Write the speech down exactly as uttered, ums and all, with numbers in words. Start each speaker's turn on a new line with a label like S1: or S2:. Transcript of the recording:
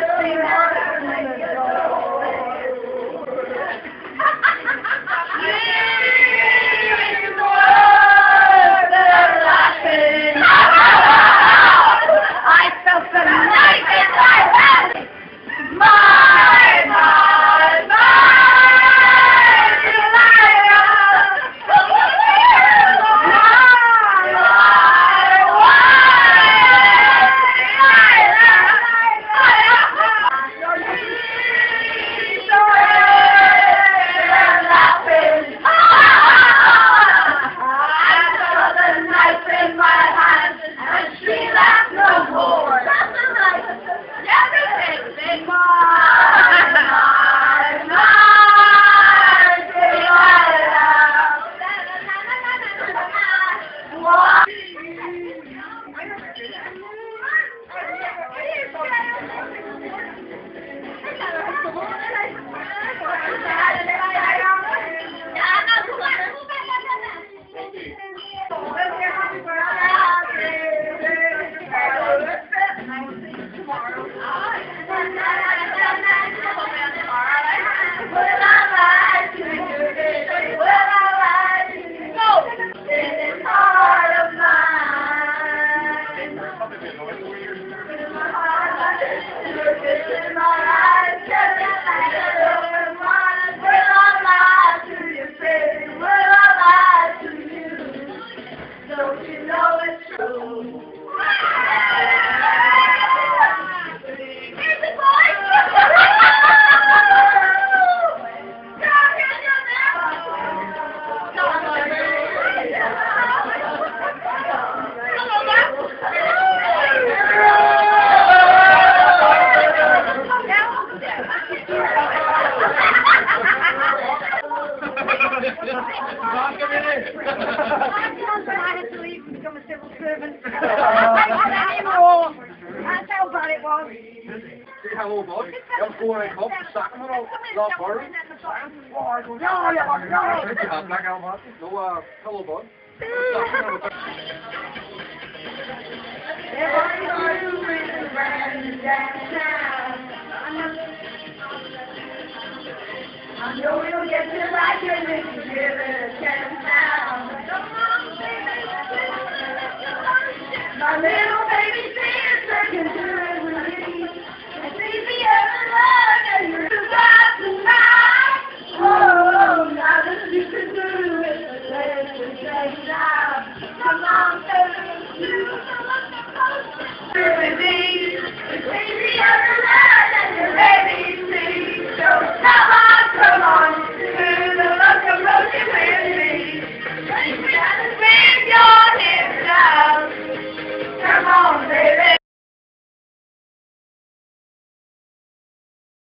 S1: I had to leave and become a civil servant. I don't anymore. That's how bad it was.
S2: Say hello, bud. I'm going to come to Sacramento. Not worried. Oh, I go, no, no, no. Black Alma. No, uh, hello, bud.
S1: I know you'll get to like it if you give it a chance now. My little baby sister can do it with me. It's easier than love and you got tonight. Oh, now that you can do it, let's just take it out. Come on, baby, you can look at those. It's easier than love.